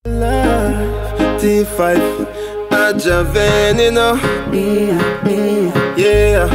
Life, T5, Ajaven, you know. Yeah.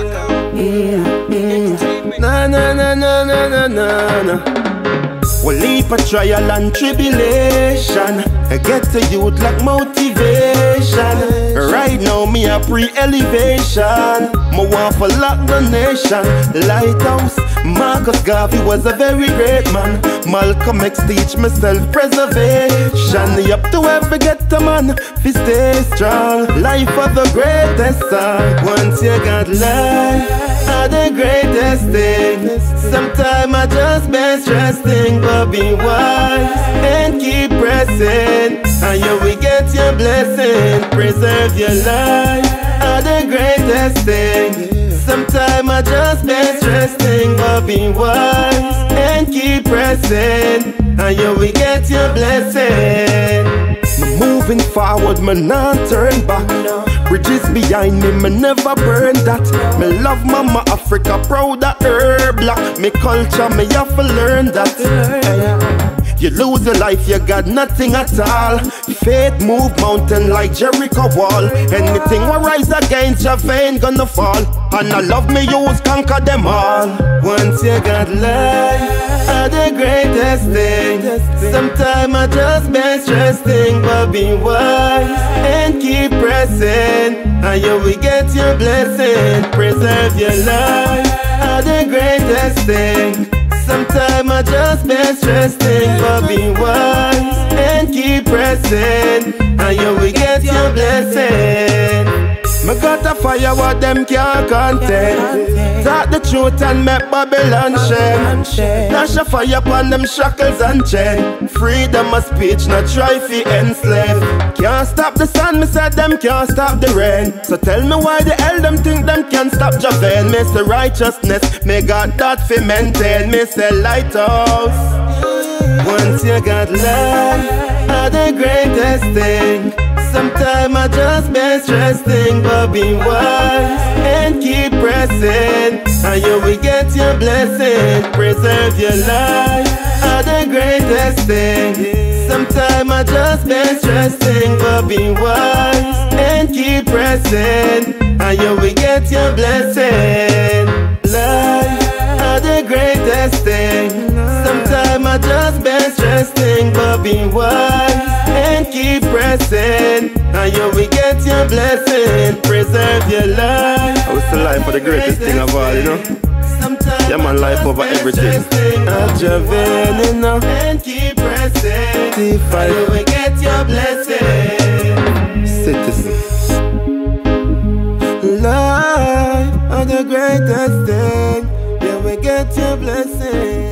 Na na na na na na na na. Well, leap a trial and tribulation. I get to youth like motivation. Right now, me a pre-elevation. Me want for lock the nation. Lighthouse, Marcus Garvey was a very great man. Malcolm X teach me self-preservation. You have to ever get a man, fi stay strong. Life of the greatest song. Once you got life, are the greatest thing. Sometimes I just been stressing, but be wise and keep pressing. And you will get your blessing. Preserve your life, are the greatest thing. Sometimes I just been stressing, but be wise and keep pressing. And you will get your blessing. Moving forward, me not turn back. Bridges behind me, me never burn that. Me love Mama Africa, proud of her black. Me culture, me have to learn that. You lose your life, you got nothing at all. Faith move mountain like Jericho wall. Anything will rise against your vein gonna fall. And I love me use conquer them all. Once you got life, are the greatest thing. Sometimes I just been stressing, but be wise and keep pressing. And you will get your blessing. Preserve your life, are the greatest thing. Sometimes I just been stressing, but be wise and keep pressing. And you will get your blessing. Me got a fire what them can't contain. Talk the truth and make Babylon shame. Dash a fire upon them shackles and chain. Freedom of speech, not try fi enslave. Can't stop the sun, me said them can't stop the rain. So tell me why the hell them think them can stop Javan. Me say righteousness, me got that fi maintain. Me say lighthouse. Once you got life, are the greatest thing. Sometimes I just been stressing, but be wise and keep pressing. And you will get your blessing. Preserve your life, are the greatest thing. Sometimes I just been stressing, but be wise and keep pressing. And you will get your blessing. Life, are the greatest thing. Sometimes I just been stressing, but be wise and keep pressing. And you will get your blessing. Preserve your life. I was the life for the greatest thing of all, you know. Yeah, my life over everything. Ajaven, you know. And keep pressing. T5. And you will get your blessing. Citizen. Life are the greatest thing. You will get your blessing.